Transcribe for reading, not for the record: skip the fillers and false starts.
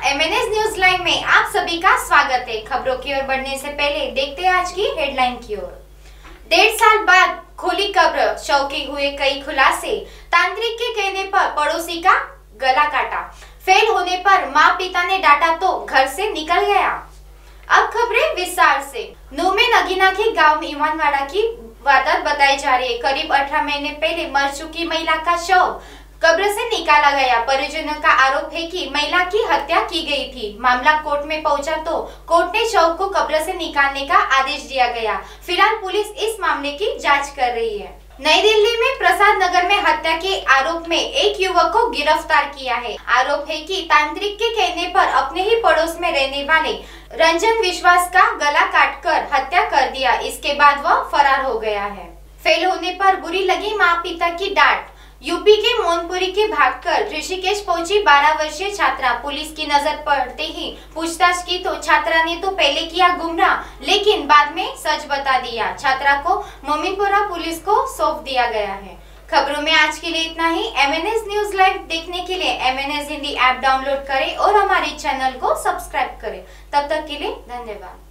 MNS news live में आप सभी का स्वागत है। खबरों की ओर बढ़ने से पहले देखते हैं आज की हेडलाइन की ओर। 1.5 साल बाद खोली कब्र, शव के हुए कई खुलासे, तांत्रिक के कहने पर पड़ोसी का गला काटा, फेल होने पर माँ पिता ने डांटा तो घर से निकल गया। अब खबरें विस्तार से। नूह में नगीना के गांव ईमानवाड़ा की वारदात बताई जा रही है। करीब 18 महीने पहले मर चुकी महिला का शव कब्र से निकाला गया। परिजनों का आरोप है कि महिला की हत्या की गई थी। मामला कोर्ट में पहुंचा तो कोर्ट ने शव को कब्र से निकालने का आदेश दिया गया। फिलहाल पुलिस इस मामले की जांच कर रही है। नई दिल्ली में प्रसाद नगर में हत्या के आरोप में एक युवक को गिरफ्तार किया है। आरोप है कि तांत्रिक के कहने पर अपने ही पड़ोस में रहने वाले रंजन विश्वास का गला काटकर हत्या कर दिया। इसके बाद वह फरार हो गया है। फेल होने पर बुरी लगी माँ पिता की डांट। यूपी के मोनपुरी के भागकर ऋषिकेश पहुंची 12 वर्षीय छात्रा। पुलिस की नजर पड़ते ही पूछताछ की तो छात्रा ने तो पहले किया गुमराह, लेकिन बाद में सच बता दिया। छात्रा को मोमीपुरा पुलिस को सौंप दिया गया है। खबरों में आज के लिए इतना ही। एमएनएस न्यूज लाइव देखने के लिए एमएनएस हिंदी ऐप डाउनलोड करें और हमारे चैनल को सब्सक्राइब करें। तब तक के लिए धन्यवाद।